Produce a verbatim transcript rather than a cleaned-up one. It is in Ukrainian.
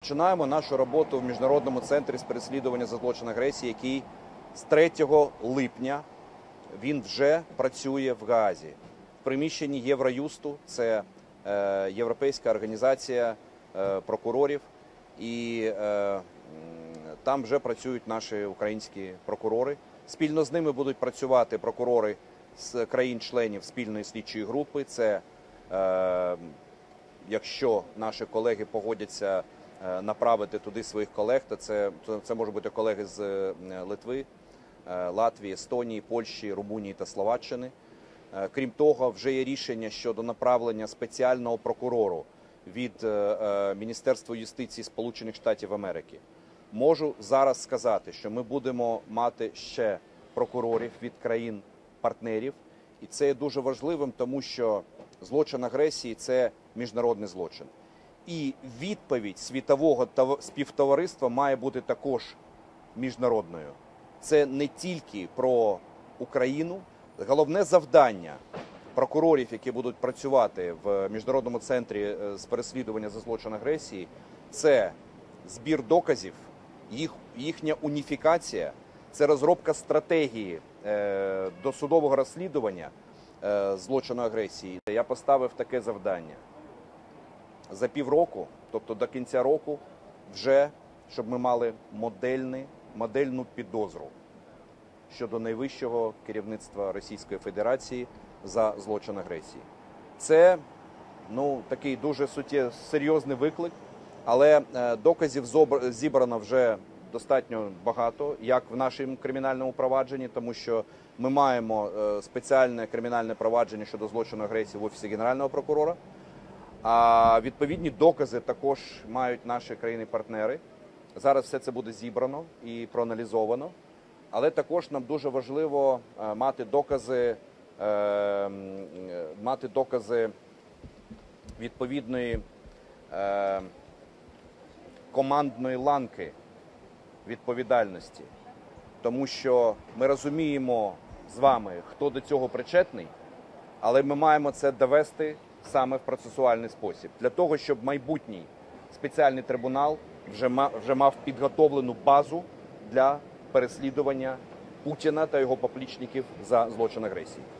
Починаємо нашу роботу в Міжнародному центрі з переслідування за злочин агресії, який з третього липня він вже працює в Гаазі. В приміщенні Євроюсту, це е, Європейська організація е, прокурорів, і е, там вже працюють наші українські прокурори. Спільно з ними будуть працювати прокурори з країн-членів спільної слідчої групи. Це, е, якщо наші колеги погодяться направити туди своїх колег, то це, це можуть бути колеги з Литви, Латвії, Естонії, Польщі, Румунії та Словаччини. Крім того, вже є рішення щодо направлення спеціального прокурору від Міністерства юстиції Сполучених Штатів Америки. Можу зараз сказати, що ми будемо мати ще прокурорів від країн-партнерів, і це є дуже важливим, тому що злочин агресії – це міжнародний злочин. І відповідь світового співтовариства має бути також міжнародною. Це не тільки про Україну. Головне завдання прокурорів, які будуть працювати в Міжнародному центрі з переслідування за злочин агресії, це збір доказів, їх, їхня уніфікація, це розробка стратегії е, досудового розслідування е, злочину агресії. Я поставив таке завдання. За півроку, тобто до кінця року, вже, щоб ми мали модельний, модельну підозру щодо найвищого керівництва Російської Федерації за злочин агресії. Це, ну, такий дуже суттєвий, серйозний виклик, але е, доказів зібрано вже достатньо багато, як в нашому кримінальному провадженні, тому що ми маємо е, спеціальне кримінальне провадження щодо злочину агресії в Офісі Генерального прокурора. А відповідні докази також мають наші країни-партнери. Зараз все це буде зібрано і проаналізовано. Але також нам дуже важливо мати докази, мати докази відповідної командної ланки відповідальності. Тому що ми розуміємо з вами, хто до цього причетний, але ми маємо це довести саме в процесуальний спосіб. Для того, щоб майбутній спеціальний трибунал вже мав, вже мав підготовлену базу для переслідування Путіна та його поплічників за злочин агресії.